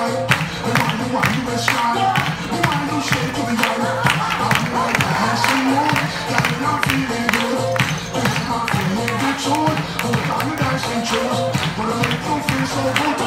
right. Why you been strong? Why you shake to the right? I'm like I had some more. Got it, I'm feeling good. I'm feeling good too. I'm dancing too. But I make you feel so good.